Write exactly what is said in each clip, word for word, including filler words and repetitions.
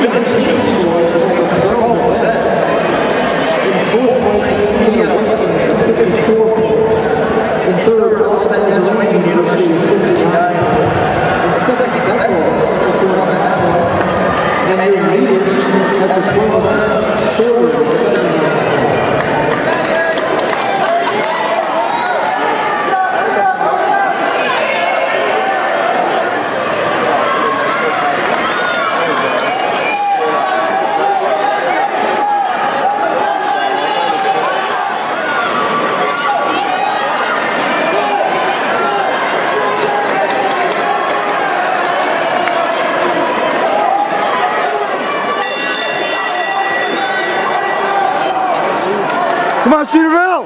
men's team scores is like twelve bets. In fourth place is Indiana Wesleyan with fifty-four points. In third, Alabama Arizona University with fifty-nine points. In second, Bethel with sixty-four and a half points. And your leaders has a twelve bets shorter of seventy-nine points. Come on, Cedarville!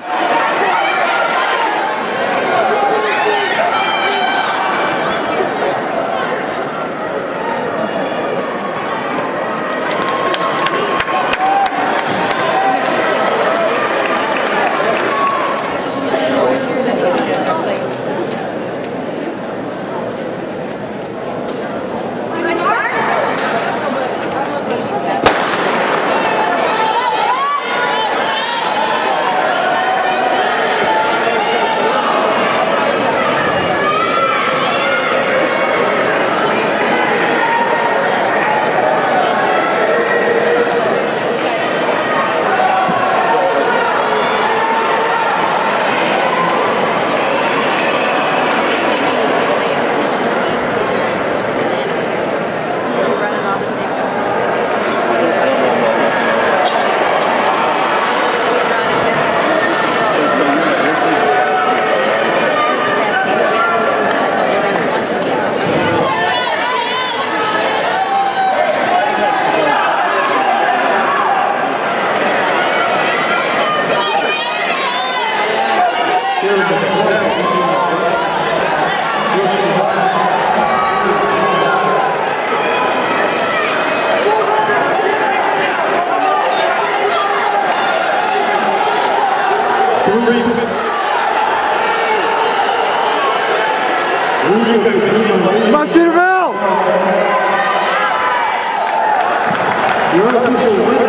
Come on, Cedarville! Your official winner